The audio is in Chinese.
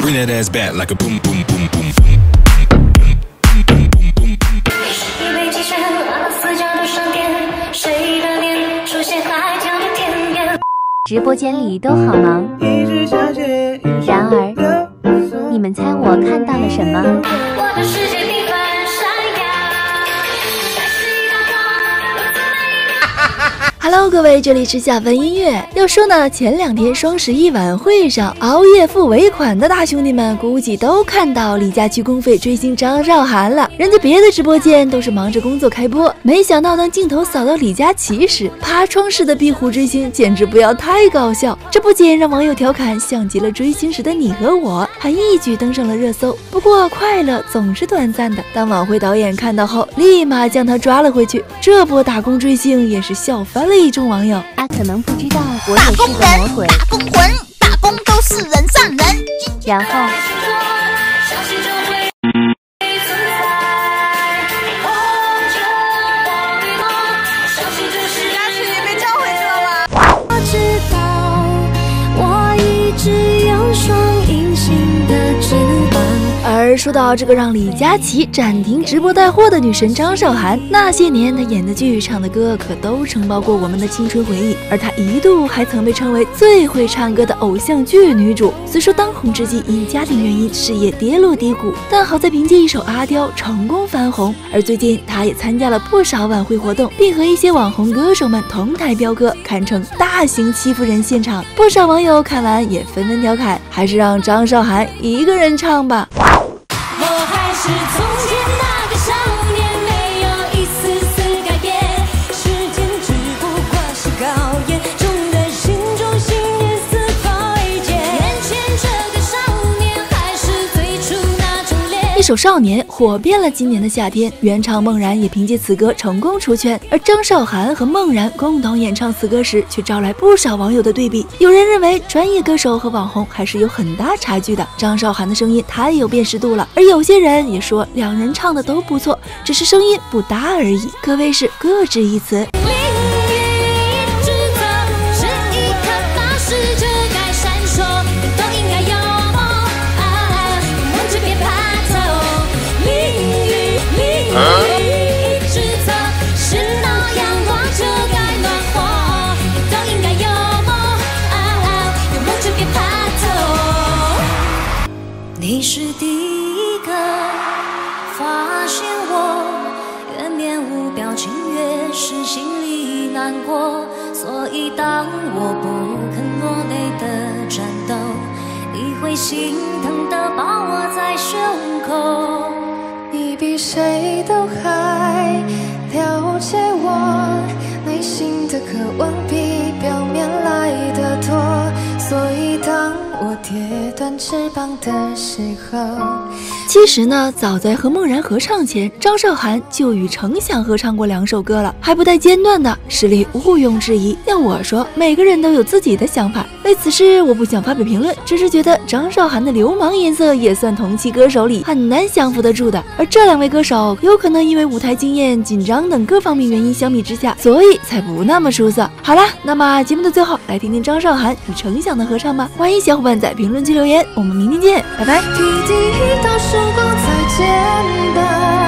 Bring that ass back like a boom boom boom boom. 一杯鸡血，4角的商店，谁的脸出现海角的天边。 直播间里都好忙，然而，你们猜我看到了什么？ 我的世界缤纷闪耀，但是一道光。 Hello， 各位，这里是下分音乐。要说呢，前2天双11晚会上熬夜付尾款的大兄弟们，估计都看到李佳琦公费追星张韶涵了。人家别的直播间都是忙着工作开播，没想到当镜头扫到李佳琦时，爬窗式的壁虎追星，简直不要太搞笑。这不仅让网友调侃像极了追星时的你和我，还一举登上了热搜。不过快乐总是短暂的，当晚会导演看到后，立马将他抓了回去。这波打工追星也是笑翻了一众网友。 他可能不知道我也是个魔鬼， 打工魂，打工都是人上人。 然后而说到这个让李佳琦暂停直播带货的女神张韶涵，那些年她演的剧、唱的歌可都承包过我们的青春回忆，而她一度还曾被称为最会唱歌的偶像剧女主。虽说当红之际因家庭原因事业跌落低谷，但好在凭借一首《阿刁》成功翻红。而最近她也参加了不少晚会活动，并和一些网红歌手们同台飙歌，堪称大型欺负人现场。不少网友看完也纷纷调侃，还是让张韶涵一个人唱吧。 是从前那个少年，没有一丝丝改变，时间只不过是考验中的心中信念是否一见，眼前这个少年还是最初那种脸。 一首《少年》火遍了今年的夏天，原唱梦然也凭借此歌成功出圈，而张韶涵和梦然共同演唱此歌时，却招来不少网友的对比。有人认为专业歌手和网红还是有很大差距的，张韶涵的声音太有辨识度了，而有些人也说两人唱的都不错，只是声音不搭而已，可谓是各执一词。 你是第一个发现我，越面无表情越是心里难过，所以当我不肯落泪的战斗，你会心疼的抱我在胸口。 你比谁都还了解我内心的渴望，比表面来得多，所以当我跌断翅膀的时候。 其实呢，早在和梦然合唱前，张韶涵就与程响合唱过2首歌了，还不带间断的，实力毋庸置疑。要我说，每个人都有自己的想法，为此事我不想发表评论，只是觉得张韶涵的流氓颜色也算同期歌手里很难相符得住的。而这2位歌手有可能因为舞台经验、紧张等各方面原因相比之下，所以才不那么出色。好了，那么节目的最后，来听听张韶涵与程响的合唱吧。欢迎小伙伴在评论区留言，我们明天见，拜拜。 第一道曙光再见吧。